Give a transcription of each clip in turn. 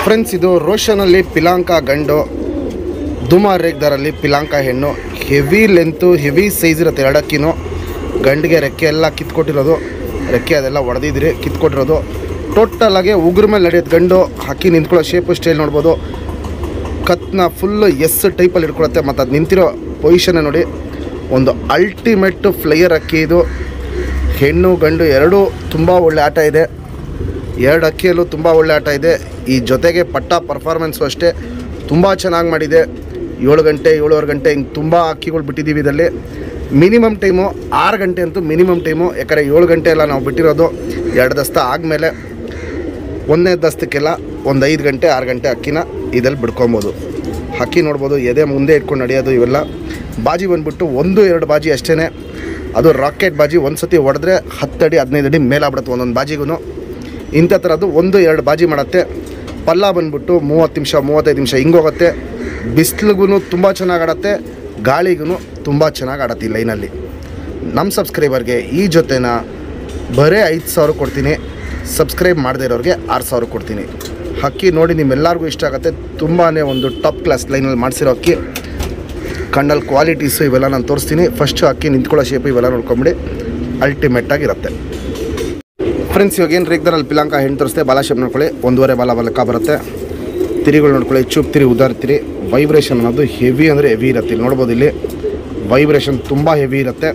Friends, ಇದು ರೋಷನಲ್ಲಿ ಪಿಲಾಂಕ ಗಂಡು, ದುಮಾ ರೇಗ್ದಾರಲ್ಲಿ ಪಿಲಾಂಕ ಹೆಣ್ಣು. ಹೆವಿ ಲೆಂತು, ಹೆವಿ ಸೈಜ್ ಇರುತ್ತೆ. ಎರಡಕ್ಕಿನೂ ಗಂಡಿಗೆ ರೆಕ್ಕೆ ಎಲ್ಲ ಕಿತ್ಕೊಟ್ಟಿರೋದು, ರೆಕ್ಕೆ ಅದೆಲ್ಲ ಹೊಡೆದಿದ್ರಿ ಕಿತ್ಕೊಟ್ಟಿರೋದು. ಟೋಟಲಾಗಿ ಉಗ್ರ ಮೇಲೆ ನಡೆಯೋದು ಗಂಡು. ಹಕ್ಕಿ ನಿಂತ್ಕೊಳ್ಳೋ ಶೇಪು ಸ್ಟೈಲ್ ನೋಡ್ಬೋದು. ಕತ್ನ ಫುಲ್ಲು ಎಸ್ ಟೈಪಲ್ಲಿ ಇಟ್ಕೊಳುತ್ತೆ. ಮತ್ತು ಅದು ನಿಂತಿರೋ ಪೊಸಿಷನ್ ನೋಡಿ, ಒಂದು ಅಲ್ಟಿಮೇಟ್ ಫ್ಲೈಯರ್ ಅಕ್ಕಿ ಇದು. ಹೆಣ್ಣು ಗಂಡು ಎರಡೂ ತುಂಬ ಒಳ್ಳೆ ಆಟ ಇದೆ. ಎರಡು ಅಕ್ಕಿಯಲ್ಲೂ ತುಂಬ ಒಳ್ಳೆ ಆಟ ಇದೆ. ಈ ಜೊತೆಗೆ ಪಟ್ಟ ಪರ್ಫಾರ್ಮೆನ್ಸು ಅಷ್ಟೇ ತುಂಬ ಚೆನ್ನಾಗಿ ಮಾಡಿದೆ. 7 ಗಂಟೆ 7:15 ಗಂಟೆ ಹಿಂಗೆ ತುಂಬ ಅಕ್ಕಿಗಳು ಬಿಟ್ಟಿದ್ದೀವಿ. ಇದರಲ್ಲಿ ಮಿನಿಮಮ್ ಟೈಮು 6 ಗಂಟೆ ಅಂತೂ ಮಿನಿಮಮ್ ಟೈಮು. ಯಾಕಂದರೆ 7 ಗಂಟೆ ಎಲ್ಲ ನಾವು ಬಿಟ್ಟಿರೋದು 2 ದಸ್ತ ಆದಮೇಲೆ. 1ನೇ ದಸ್ತಕ್ಕೆಲ್ಲ ಒಂದು 5 ಗಂಟೆ 6 ಗಂಟೆ ಅಕ್ಕಿನ ಇದಲ್ಲಿ ಬಿಡ್ಕೊಬೋದು. ಅಕ್ಕಿ ನೋಡ್ಬೋದು, ಎದೆ ಮುಂದೆ ಇಟ್ಕೊಂಡು ನಡೆಯೋದು. ಇವೆಲ್ಲ ಬಾಜಿ ಬಂದುಬಿಟ್ಟು 1-2 ಬಾಜಿ ಅಷ್ಟೇ. ಅದು ರಾಕೆಟ್ ಬಾಜಿ. ಒಂದು ಸತಿ ಹೊಡೆದ್ರೆ 10 ಅಡಿ 15 ಅಡಿ ಮೇಲಾಗ್ಬಿಡುತ್ತೆ ಒಂದೊಂದು ಬಾಜಿಗೂ. ಇಂಥ ಥರದ್ದು 1-2 ಬಾಜಿ ಮಾಡುತ್ತೆ. ಪಲ್ಲ ಬಂದುಬಿಟ್ಟು 30 ನಿಮಿಷ 35 ನಿಮಿಷ ಹಿಂಗೋಗುತ್ತೆ. ಬಿಸಿಲಿಗೂ ತುಂಬ ಚೆನ್ನಾಗಿ ಆಡತ್ತೆ, ಗಾಳಿಗೂ ತುಂಬ ಚೆನ್ನಾಗಿ ಆಡತ್ತೆ. ಈ ಲೈನಲ್ಲಿ ನಮ್ಮ ಸಬ್ಸ್ಕ್ರೈಬರ್ಗೆ ಈ ಜೊತೆನ ಬರೀ 5,000 ಕೊಡ್ತೀನಿ. ಸಬ್ಸ್ಕ್ರೈಬ್ ಮಾಡದೇ ಇರೋರಿಗೆ 6,000 ಕೊಡ್ತೀನಿ. ಅಕ್ಕಿ ನೋಡಿ ನಿಮ್ಮೆಲ್ಲರಿಗೂ ಇಷ್ಟ ಆಗುತ್ತೆ. ತುಂಬಾ ಒಂದು ಟಾಪ್ ಕ್ಲಾಸ್ ಲೈನಲ್ಲಿ ಮಾಡಿಸಿರೋ ಅಕ್ಕಿ. ಕಣ್ಣಲ್ಲಿ ಕ್ವಾಲಿಟೀಸು ಇವೆಲ್ಲ ನಾನು ತೋರಿಸ್ತೀನಿ. ಫಸ್ಟು ಅಕ್ಕಿ ನಿಂತ್ಕೊಳ್ಳೋ ಶೇಪು ಇವೆಲ್ಲ ನೋಡ್ಕೊಂಬಿಡಿ, ಅಲ್ಟಿಮೇಟಾಗಿರುತ್ತೆ. ಫ್ರೆಂಡ್ಸ್, ಇವಾಗ ಏನು ರೇಗ್ದಾರಲ್ಲಿ ಪಿಲಾಂಕ ಹೆಣ್ಣು ತೋರಿಸ್ತೆ. ಬಾಲ ಶೇಪ್ ನೋಡ್ಕೊಳ್ಳಿ, 1.5 ಬಾಲ ಲೆಕ್ಕ ಬರುತ್ತೆ. ತಿರಿಗಳು ನೋಡ್ಕೊಳ್ಳಿ, ಚೂಪ್ ತಿರಿ ಉದಾರ್ತಿರಿ. ವೈಬ್ರೇಷನ್ ಅನ್ನೋದು ಹೆವಿ ಅಂದರೆ ಹೆವಿ ಇರುತ್ತೆ. ಇಲ್ಲಿ ನೋಡ್ಬೋದು, ಇಲ್ಲಿ ವೈಬ್ರೇಷನ್ ತುಂಬ ಹೆವಿ ಇರುತ್ತೆ.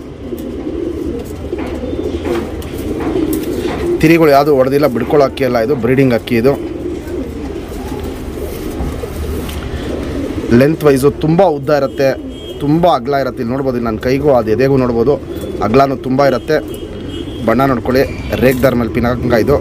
ತಿರಿಗಳು ಯಾವುದು ಹೊಡೆದಿಲ್ಲ, ಬಿಡ್ಕೊಳ್ಳೋ ಅಕ್ಕಿ ಅಲ್ಲ, ಇದು ಬ್ರೀಡಿಂಗ್ ಅಕ್ಕಿ. ಇದು ಲೆಂತ್ ವೈಸು ತುಂಬ ಉದ್ದ ಇರುತ್ತೆ, ತುಂಬ ಅಗಲ ಇರುತ್ತೆ. ಇಲ್ಲಿ ನೋಡ್ಬೋದು, ನನ್ನ ಕೈಗೂ ಅದು ಎದೆಗೂ ನೋಡ್ಬೋದು, ಅಗಲನೂ ತುಂಬ ಇರುತ್ತೆ. ಬಣ್ಣ ನೋಡ್ಕೊಳ್ಳಿ, ರೇಗ್ದಾರ್ ಮೇಲೆ ಪಿಲಾಂಕ ಇದು.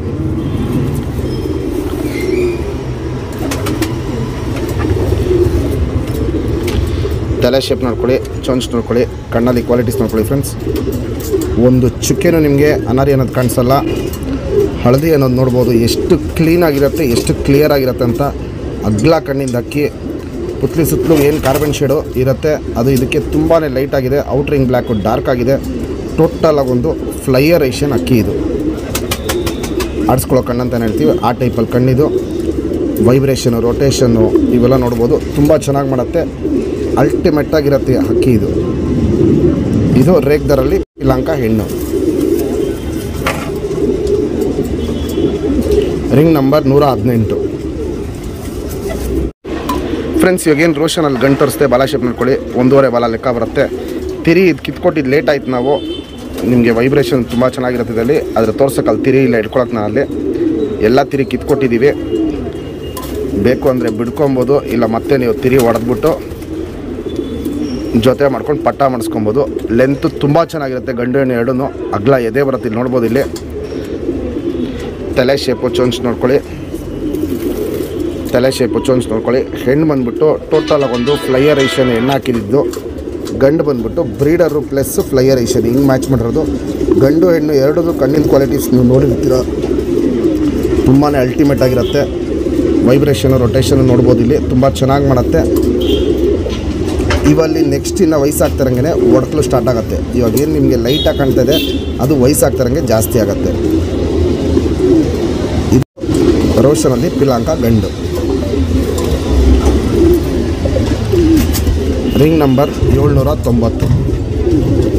ತಲೆ ಶೇಪ್ ನೋಡ್ಕೊಳ್ಳಿ, ಚೊಂಚ್ ನೋಡ್ಕೊಳ್ಳಿ, ಕಣ್ಣಲ್ಲಿ ಕ್ವಾಲಿಟೀಸ್ ನೋಡ್ಕೊಳ್ಳಿ. ಫ್ರೆಂಡ್ಸ್, ಒಂದು ಚುಕ್ಕೆನೂ ನಿಮಗೆ ಅನಾರಿ ಅನ್ನೋದು ಕಾಣಿಸಲ್ಲ. ಹಳದಿ ಅನ್ನೋದು ನೋಡ್ಬೋದು, ಎಷ್ಟು ಕ್ಲೀನಾಗಿರುತ್ತೆ, ಎಷ್ಟು ಕ್ಲಿಯರ್ ಆಗಿರುತ್ತೆ ಅಂತ. ಅಗ್ಲ ಕಣ್ಣಿಂದ ಅಕ್ಕಿ. ಪುತ್ಲಿ ಸುತ್ತಲೂ ಏನು ಕಾರ್ಬನ್ ಶೇಡು ಇರುತ್ತೆ, ಅದು ಇದಕ್ಕೆ ತುಂಬಾ ಲೈಟ್ ಆಗಿದೆ. ಔಟ್ರಿಂಗ್ ಬ್ಲ್ಯಾಕು ಡಾರ್ಕ್ ಆಗಿದೆ. ಟೋಟಲಾಗಿ ಒಂದು ಫ್ಲೈಯರ್ ಏಷಿಯನ್ ಅಕ್ಕಿ ಇದು. ಆಡಿಸ್ಕೊಳ್ಳೋ ಕಣ್ಣು ಅಂತಲೇ ಹೇಳ್ತೀವಿ, ಆ ಟೈಪಲ್ಲಿ ಕಣ್ಣಿದು. ವೈಬ್ರೇಷನು, ರೊಟೇಷನ್ನು ಇವೆಲ್ಲ ನೋಡ್ಬೋದು, ತುಂಬ ಚೆನ್ನಾಗಿ ಮಾಡುತ್ತೆ. ಅಲ್ಟಿಮೇಟಾಗಿರುತ್ತೆ ಅಕ್ಕಿ ಇದು. ಇದು ರೇಗ್ದಾರಲ್ಲಿ ಪಿಲಾಂಕ ಹೆಣ್ಣು. Ring number 118. ಫ್ರೆಂಡ್ಸ್, ಇವಾಗೇನು ರೋಷನಲ್ಲಿ ಗಂಟು ತೋರಿಸ್ತೆ. ಬಾಲ ಶೇಪ್ ನೋಡ್ಕೊಳ್ಳಿ, 1.5 ಬಾಲ ಲೆಕ್ಕ ಬರುತ್ತೆ. ತಿರಿ ಇದು ಕಿತ್ಕೊಟ್ಟಿದ್ದು ಲೇಟ್ ಆಯ್ತು. ನಾವು ನಿಮಗೆ ವೈಬ್ರೇಷನ್ ತುಂಬ ಚೆನ್ನಾಗಿರುತ್ತೆ ಇದರಲ್ಲಿ. ಆದರೆ ತೋರ್ಸೋಕ್ಕಲ್ಲಿ ತಿರಿ ಇಲ್ಲ, ಇಟ್ಕೊಳಕ್ಕೆ ನಾನು ಅಲ್ಲಿ ಎಲ್ಲ ತಿರಿ ಕಿತ್ಕೊಟ್ಟಿದ್ದೀವಿ. ಬೇಕು ಅಂದರೆ ಬಿಡ್ಕೊಬೋದು, ಇಲ್ಲ ಮತ್ತೆ ನೀವು ತಿರಿ ಹೊಡೆದ್ಬಿಟ್ಟು ಜೊತೆ ಮಾಡ್ಕೊಂಡು ಪಟ್ಟ ಮಾಡಿಸ್ಕೊಬೋದು. ಲೆಂತು ತುಂಬ ಚೆನ್ನಾಗಿರುತ್ತೆ. ಗಂಡು ಹೆಣ್ಣು ಎರಡೂ ಅಗಲ ಎದೆ ಬರುತ್ತೆ. ಇಲ್ಲಿ ನೋಡ್ಬೋದು, ಇಲ್ಲಿ ತಲೆ ಶೇಪು ಚೊಂಚ್ ನೋಡ್ಕೊಳ್ಳಿ, ತಲೆ ಶೇಪು ಚೊಂಚ್ ನೋಡ್ಕೊಳ್ಳಿ. ಹೆಣ್ಣು ಬಂದುಬಿಟ್ಟು ಟೋಟಲಾಗಿ ಒಂದು ಫ್ಲೈಯರ್ ಏಷಿಯನ್ ಹೆಣ್ಣು ಹಾಕಿದ್ದು. ಗಂಡು ಬಂದುಬಿಟ್ಟು ಬ್ರೀಡರು ಪ್ಲಸ್ ಫ್ಲೈಯರ್ ಏಷಿಯನ್ ಹಿಂಗೆ ಮ್ಯಾಚ್ ಮಾಡಿರೋದು. ಗಂಡು ಹೆಣ್ಣು ಎರಡೂ ಕಣ್ಣಿನ ಕ್ವಾಲಿಟೀಸ್ ನೀವು ನೋಡಿರ್ತೀರ, ತುಂಬಾ ಅಲ್ಟಿಮೇಟ್ ಆಗಿರುತ್ತೆ. ವೈಬ್ರೇಷನು, ರೊಟೇಷನು ನೋಡ್ಬೋದು, ಇಲ್ಲಿ ತುಂಬ ಚೆನ್ನಾಗಿ ಮಾಡುತ್ತೆ. ಇವಲ್ಲಿ ನೆಕ್ಸ್ಟ್ ಇನ್ನು ವಯಸ್ಸಾಗ್ತಿರಂಗೆ ಒಡಕಲು ಸ್ಟಾರ್ಟ್ ಆಗುತ್ತೆ. ಇವಾಗ ಏನು ನಿಮಗೆ ಲೈಟಾಗಿ ಕಾಣ್ತಾಯಿದೆ, ಅದು ವಯಸ್ಸಾಗ್ತಿರಂಗೆ ಜಾಸ್ತಿ ಆಗುತ್ತೆ. ಇದು ರೋಷನಲ್ಲಿ ಪಿಲಾಂಕ ಗಂಡು. Ring number 790.